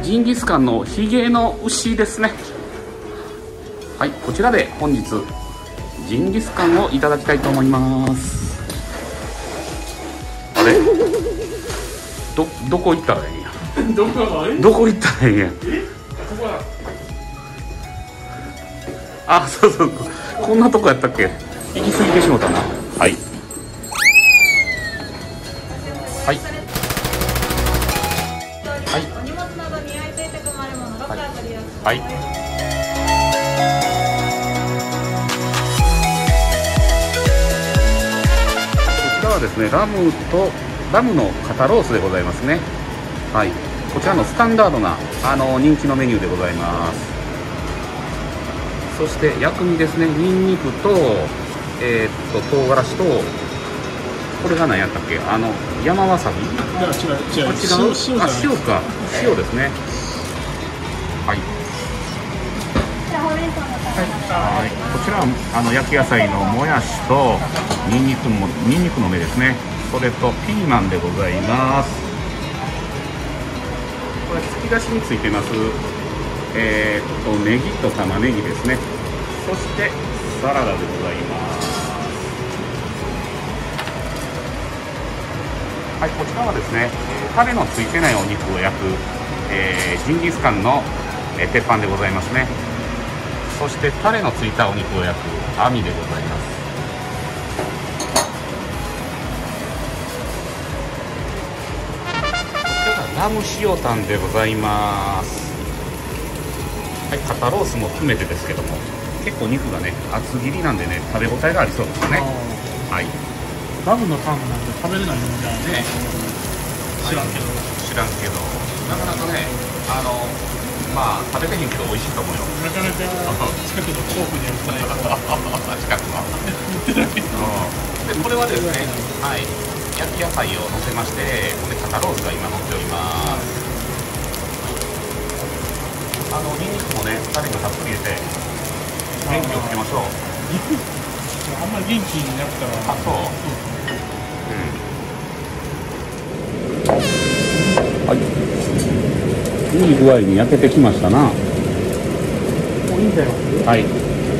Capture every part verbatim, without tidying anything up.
ジンギスカンのヒゲの牛ですね。はい、こちらで本日ジンギスカンをいただきたいと思います。あれどどこ行ったらいいんやどこどこ行ったらいいんや。あ、そうそう、こんなとこやったっけ。行き過ぎてしもたな。はいはいはいお荷物などに焼いていて困るもの、ロッカー取り寄せ。 はい。こちらはですね、ラムとラムの肩ロースでございますね。はい。こちらのスタンダードなあの人気のメニューでございます。そして薬味ですね、ニンニクとえー、っと唐辛子と、これが何やったっけ、あの山わさび。 いや違う違う、 あ、違う、 塩、塩あ、塩か、塩ですね。はい。はい、こちらはあの焼き野菜のもやしとニンニクもニンニクの芽ですね。それとピーマンでございます。これ突き出しについてます。えー、っとネギと玉ねぎですね。そしてサラダでございます。はい、こちらはですね、タレのついてないお肉を焼く、えー、ジンギスカンの、えー、鉄板でございますね。そしてタレのついたお肉を焼く網でございます。こちらがラム塩タンでございます。はい、肩ロースも含めてですけども、結構肉がね厚切りなんでね、食べ応えがありそうですね。はい。 ラムのタンなんて食べれないもんじゃね。知らんけど、 知らんけど、なかなかね、あのまあ食べてへんけど美味しいと思うよ。 なかなか近くの甲府にあるから近くはで、これはですね、はい、焼き野菜を乗せまして、これ肩ロースが今乗っております。あのニンニクもね、タレがたっぷり入れて元気をつけましょう。 あんまり元気になったら。 あ、そう、うん、はい、いい具合に焼けてきましたな。もういいんだよ。 はい。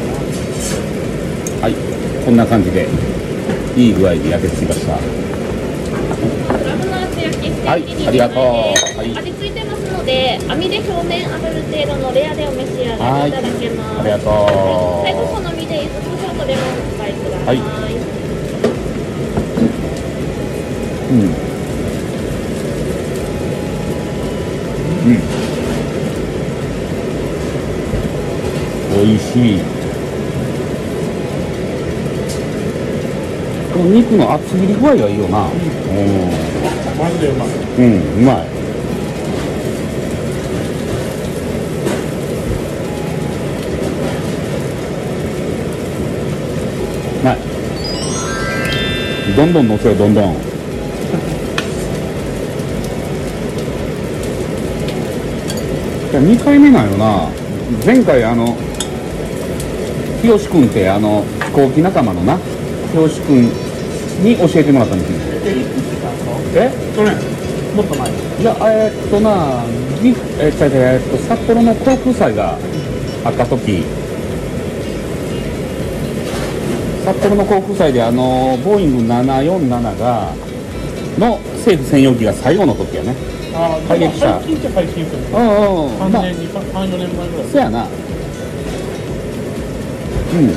はい、こんな感じでいい具合に焼けてきました。 ラムの厚焼きステはい、 ーキにありがとう。 はい、 はい、 味付いてますので、網で表面炙る程度のレアでお召し上がりいただけます。 ありがとう。 最後好みで柚子胡椒とレモンをお使いください。 はい、うん、うん、美味しい。この肉の厚切り具合がいいよな。うん、 マジでうまい。 うん、うまい。はい、どんどん乗せよう、どんどん。にかいめなんよな。前回あの日吉君ってあの飛行機仲間のな日吉君に教えてもらったんですよ。え去年もっと前。 いや、えー、っとなぎえー、違う違う、えー、っと札幌の航空祭があった時、札幌の航空祭であのボーイングななよんなながの政府専用機が最後の時やね。 ああ、 退役者。 最近っちゃ最近ですよ。 うんうん、 さんねん、さん、よねんまえぐらい。 そやな。うん。こ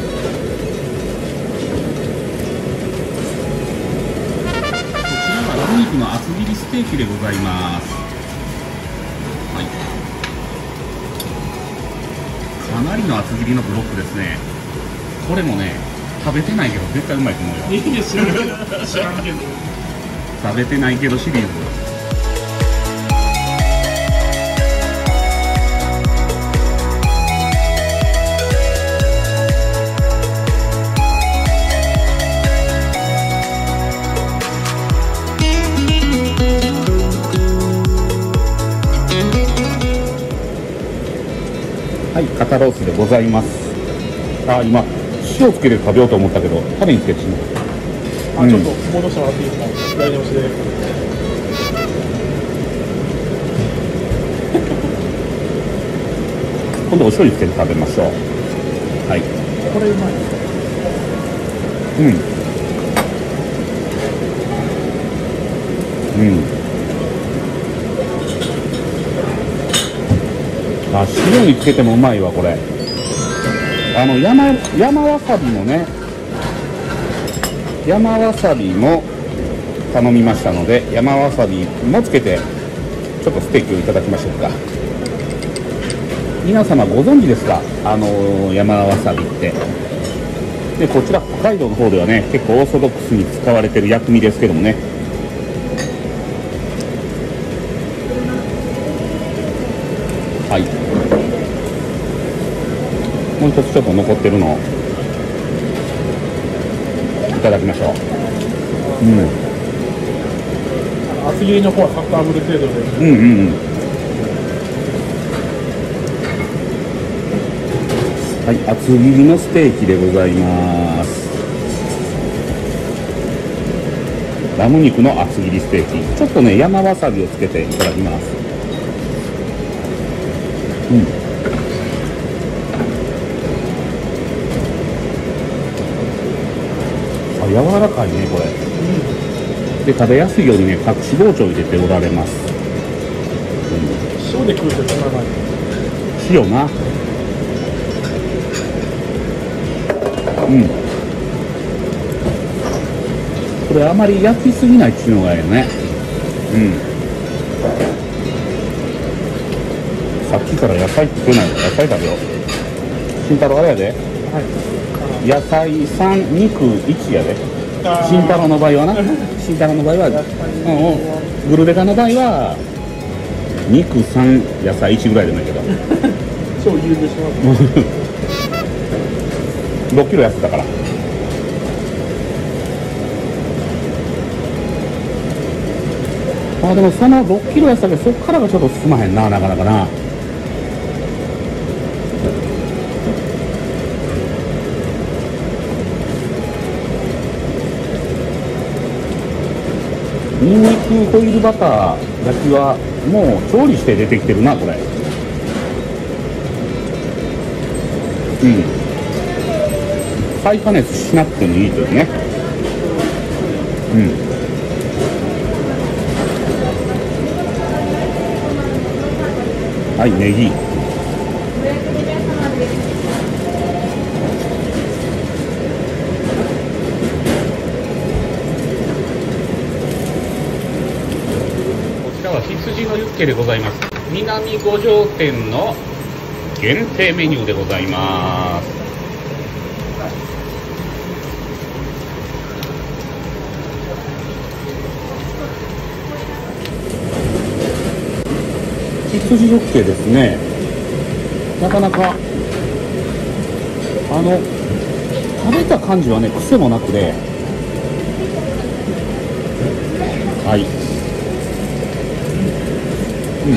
ちらはラム肉の厚切りステーキでございます。はい。かなりの厚切りのブロックですね。これもね、食べてないけど絶対うまいと思うよ。 いいですよ。知らんけど。 食べてないけどシリーズ。はい、肩ロースでございます。あ、今塩つけて食べようと思ったけどタレにつけてしまう。 あ、ちょっと戻してもらっていいですか。やり直しで。 今度お醤油つけて食べましょう。はい。 これうまい。 うんうん。あ、塩につけてもうまいわこれ。あの山山わさびもね、山わさびも頼みましたので、山わさびもつけてちょっとステーキをいただきましょうか。皆様ご存知ですか、あのー、山わさびって。でこちら北海道の方ではね、結構オーソドックスに使われてる薬味ですけどもね。はい、もう一つちょっと残ってるのをいただきましょう。うん、 厚切りの方はサッと炙る程度で。 うんうんうん。はい、厚切りのステーキでございます。ラム肉の厚切りステーキ、ちょっとね山わさびをつけていただきます。うん、あ、柔らかいねこれ。うん、で食べやすいようにね隠し包丁を入れておられます。 うん、塩で食うとそんな感じ。 塩な。うん、これあまり焼きすぎないっていうのがいいよね。うん、さっきから野菜食ってないの。野菜食べよう。慎太郎あれやで、 はい、 野菜さん肉いちやで。慎太郎の場合はな慎太郎の場合は、うんうん、グルベカの場合は肉さん野菜いちぐらいでもいいけど超優秀しますろっキロ痩せたから。あ、でもそのろっキロ痩せたけど、そっからがちょっと進まへんな、なかなかな。ニンニクホイルバター焼きはもう調理して出てきてるなこれ。うん、再加熱しなくてもいいというね。うん、はい、ネギ。こちらは羊のユッケでございます。南五条店の限定メニューでございます。羊ユッケですね。なかなかあの食べた感じはね癖もなくで、はい、うん、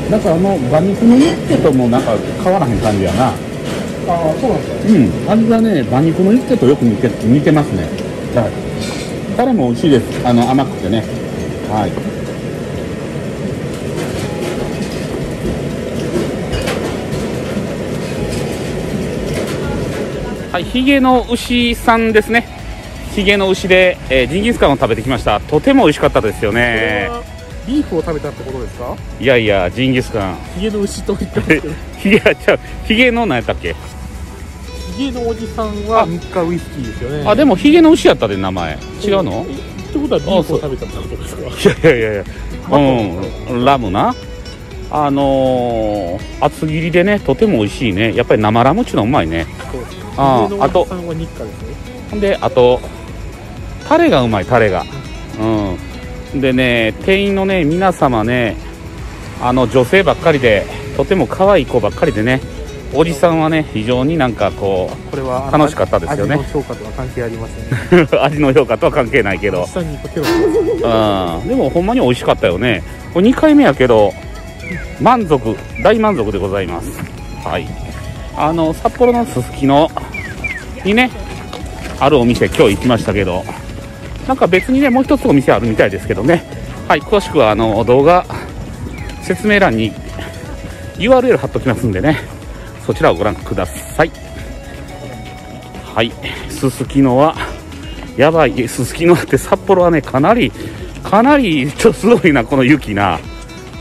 だからあの馬肉のユッケともなんか変わらへん感じやな。 ああ、そうなんですか。 うん、味がね馬肉のユッケとよく似て似てますね。はい、タレも美味しいです。あの甘くてね。はい。はい、ヒゲの牛さんですね。ヒゲの牛で、えー、ジンギスカンを食べてきました。とても美味しかったですよね。 ビーフを食べたってことですか？ いやいや、ジンギスカン。 ヒゲの牛と言ってますけど。 ヒゲちゃう、ヒゲの何やったっけ？ ヒゲのおじさんは日課ウイスキーですよね。 あ、でもヒゲの牛やったで名前。違うの？ ってことはビーフを食べたってことですか？ いやいやいや、うん、ラムな。あのー、厚切りでね、とても美味しいね。やっぱり生ラムっていうのはうまいね。 そうですね。 ああ、あと、で、あと、タレがうまい、タレが。うん。でね、店員のね、皆様ね、あの、女性ばっかりで、とても可愛い子ばっかりでね、おじさんはね、非常になんかこう、 これは楽しかったですよね。 味の評価とは関係ありません。 味の評価とは関係ないけど。 うん、 でもほんまに美味しかったよね。これにかいめやけど、満足、大満足でございます。はい。あの、札幌のすすきのにね、あるお店、今日行きましたけど、なんか別にね、もう一つお店あるみたいですけどね、 はい、詳しくはあの動画説明欄に ユーアールエル 貼っときますんでね、そちらをご覧ください。はい、すすきのはやばい。すすきのって札幌はね、かなりかなりちょっとすごいな、この雪な。うん、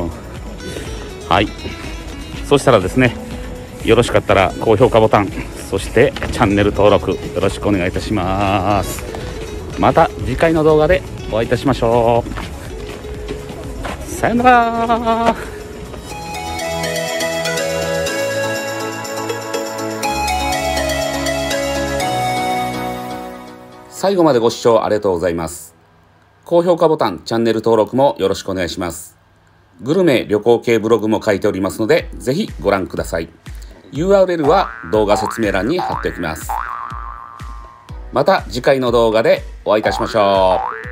はい、そしたらですね、よろしかったら高評価ボタン、そしてチャンネル登録よろしくお願いいたします。また次回の動画でお会いいたしましょう。さよなら。最後までご視聴ありがとうございます。高評価ボタン、チャンネル登録もよろしくお願いします。グルメ、旅行系ブログも書いておりますので、ぜひご覧ください。ユーアールエル は動画説明欄に貼っておきます。また次回の動画でお会いいたしましょう。